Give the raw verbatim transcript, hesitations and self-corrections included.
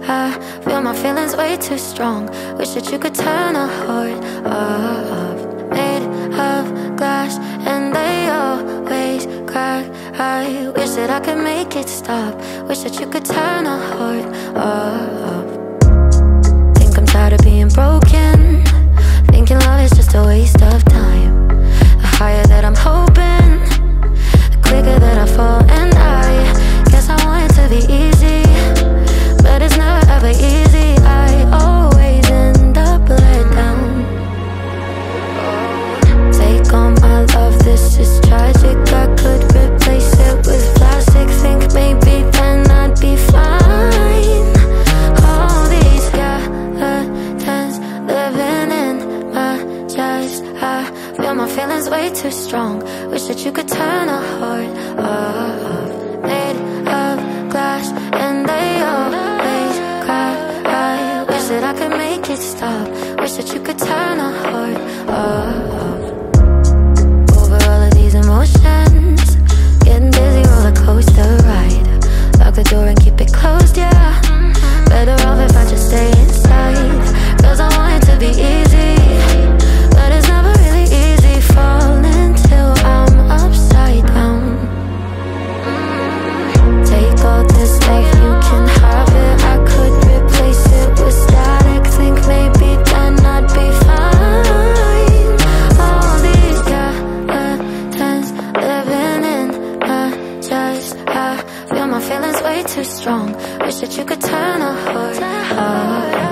I feel my feelings way too strong. Wish that you could turn a heart off. Made of glass and they always crack. I wish that I could make it stop. Wish that you could turn a heart off. Think I'm tired of being broken. Thinking love is just a waste of time. The higher that I'm hoping, the quicker that I fall. And I guess I want it to be easy, but it's never ever easy. I always end up let down. Take all my love, this is tragic. I could replace it with plastic. Think maybe then I'd be fine. All these skeletons living in my chest. I feel my feelings way too strong. Wish that you could turn a heart off. Made of glass and they always crack. I wish that I could make it stop. Wish that you could turn a heart off. Over all of these emotions, getting dizzy, roller coaster ride. Lock the door and keep it closed, yeah. Better off if I just stay inside. Cause I want it to be easy, but it's never really easy falling till I'm upside down. Take all this love, you can have it. I could replace it with static. Think maybe then I'd be fine. All these skeletons living in my chest. I feel my feelings way too strong. Wish that you could turn a heart off.